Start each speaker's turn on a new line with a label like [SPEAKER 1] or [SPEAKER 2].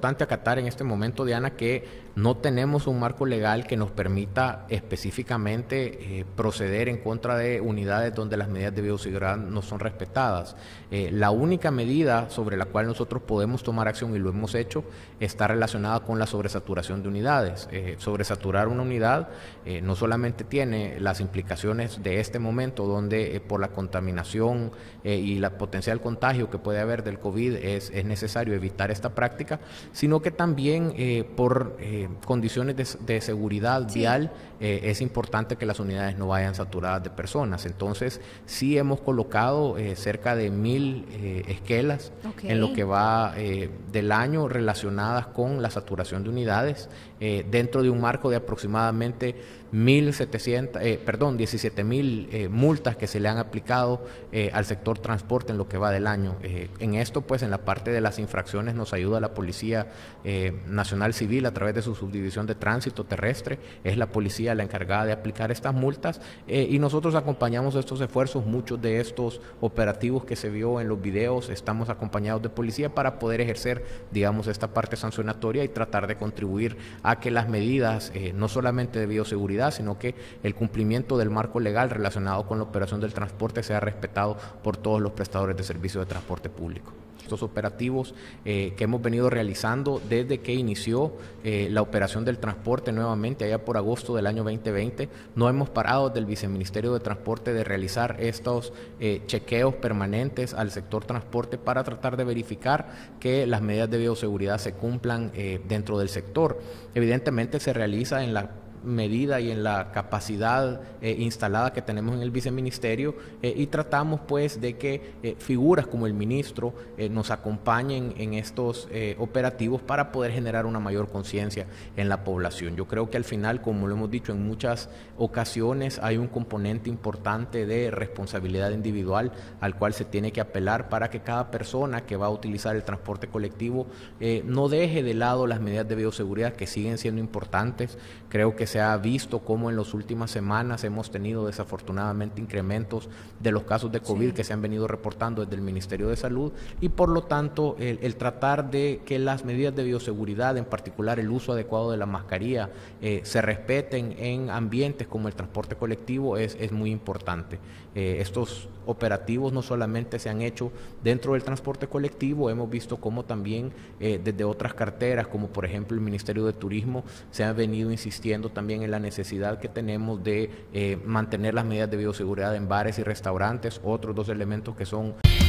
[SPEAKER 1] importante acatar en este momento, Diana, que no tenemos un marco legal que nos permita específicamente proceder en contra de unidades donde las medidas de bioseguridad no son respetadas. La única medida sobre la cual nosotros podemos tomar acción, y lo hemos hecho, está relacionada con la sobresaturación de unidades. Sobresaturar una unidad no solamente tiene las implicaciones de este momento, donde por la contaminación y la potencial contagio que puede haber del COVID es necesario evitar esta práctica, sino que también por condiciones de seguridad vial es importante que las unidades no vayan saturadas de personas. Entonces sí hemos colocado cerca de 1000 esquelas en lo que va del año relacionadas con la saturación de unidades, dentro de un marco de aproximadamente 17,000 multas que se le han aplicado al sector transporte en lo que va del año. En esto, pues, en la parte de las infracciones nos ayuda la Policía Nacional Civil a través de su subdivisión de tránsito terrestre. Es la policía la encargada de aplicar estas multas, y nosotros acompañamos estos esfuerzos. Muchos de estos operativos que se vio en los videos, estamos acompañados de policía para poder ejercer, digamos, esta parte sancionatoria y tratar de contribuir a que las medidas, no solamente de bioseguridad, sino que el cumplimiento del marco legal relacionado con la operación del transporte sea respetado por todos los prestadores de servicios de transporte público. Estos operativos que hemos venido realizando desde que inició la operación del transporte nuevamente allá por agosto del año 2020, no hemos parado del Viceministerio de Transporte de realizar estos chequeos permanentes al sector transporte para tratar de verificar que las medidas de bioseguridad se cumplan dentro del sector. Evidentemente se realiza en la medida y en la capacidad instalada que tenemos en el viceministerio, y tratamos, pues, de que figuras como el ministro nos acompañen en estos operativos para poder generar una mayor conciencia en la población. Yo creo que al final, como lo hemos dicho en muchas ocasiones, hay un componente importante de responsabilidad individual al cual se tiene que apelar para que cada persona que va a utilizar el transporte colectivo no deje de lado las medidas de bioseguridad, que siguen siendo importantes. Creo que se ha visto cómo en las últimas semanas hemos tenido desafortunadamente incrementos de los casos de COVID que se han venido reportando desde el Ministerio de Salud, y por lo tanto el tratar de que las medidas de bioseguridad, en particular el uso adecuado de la mascarilla, se respeten en ambientes como el transporte colectivo es muy importante. Estos operativos no solamente se han hecho dentro del transporte colectivo, hemos visto cómo también desde otras carteras, como por ejemplo el Ministerio de Turismo, se ha venido insistiendo también en la necesidad que tenemos de mantener las medidas de bioseguridad en bares y restaurantes, otros dos elementos que son